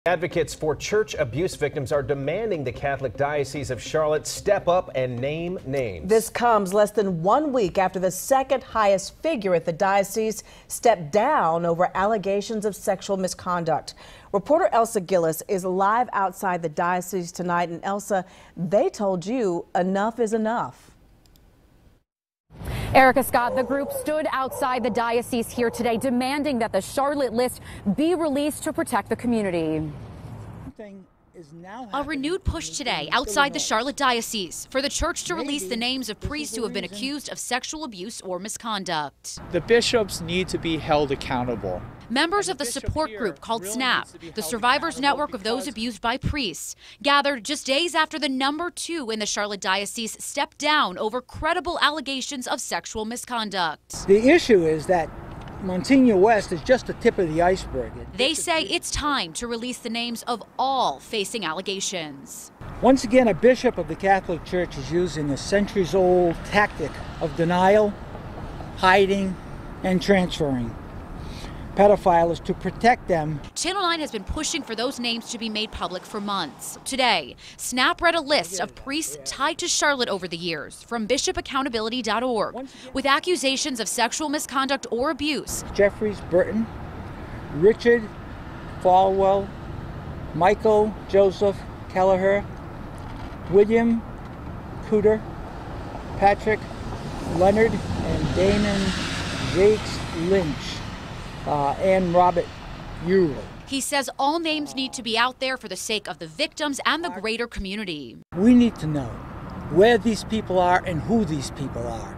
Advocates for church abuse victims are demanding the Catholic Diocese of Charlotte step up and name names. This comes less than 1 week after the second highest figure at the diocese stepped down over allegations of sexual misconduct. Reporter Elsa Gillis is live outside the diocese tonight. And Elsa, they told you enough is enough. Erica Scott, the group stood outside the diocese here today demanding that the Charlotte list be released to protect the community. A renewed push today outside the Charlotte Diocese for the church to release the names of priests who have been accused of sexual abuse or misconduct. The bishops need to be held accountable. Members of the support group called SNAP, the survivors network of those abused by priests, gathered just days after the number 2 in the Charlotte Diocese stepped down over credible allegations of sexual misconduct. The issue is that Monsignor West is just the tip of the iceberg. They say it's time to release the names of all facing allegations. Once again, a bishop of the Catholic Church is using a centuries-old tactic of denial, hiding, and transferring pedophiles to protect them. Channel 9 has been pushing for those names to be made public for months. Today, SNAP read a list of priests tied to Charlotte over the years from bishopaccountability.org with accusations of sexual misconduct or abuse. Jeffries Burton, Richard Falwell, Michael Joseph Kelleher, William Cooter, Patrick Leonard, and Damon Jakes Lynch. And Robert Ewell. He says all names need to be out there for the sake of the victims and the greater community. We need to know where these people are and who these people are.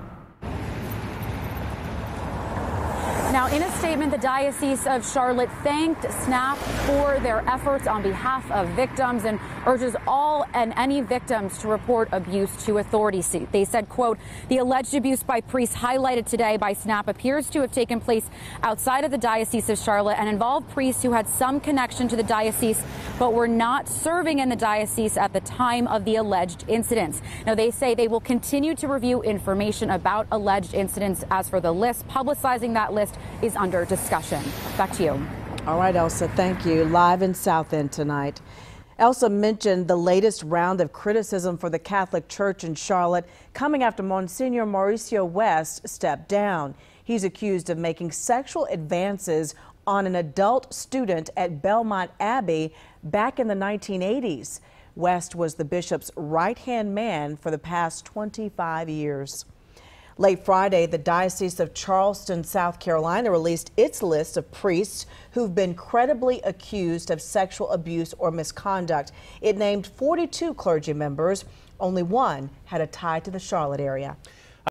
Now, in a statement, the Diocese of Charlotte thanked SNAP for their efforts on behalf of victims and urges all and any victims to report abuse to authorities. They said, quote, the alleged abuse by priests highlighted today by SNAP appears to have taken place outside of the Diocese of Charlotte and involved priests who had some connection to the diocese but were not serving in the diocese at the time of the alleged incidents. Now, they say they will continue to review information about alleged incidents. As for the list, publicizing that list is under discussion. Back to you. All right, Elsa, thank you. Live in South End tonight. Elsa mentioned the latest round of criticism for the Catholic Church in Charlotte coming after Monsignor Mauricio West stepped down. He's accused of making sexual advances on an adult student at Belmont Abbey back in the 1980s. West was the bishop's right-hand man for the past 25 years. Late Friday, the Diocese of Charleston, South Carolina, released its list of priests who've been credibly accused of sexual abuse or misconduct. It named 42 clergy members. Only one had a tie to the Charlotte area.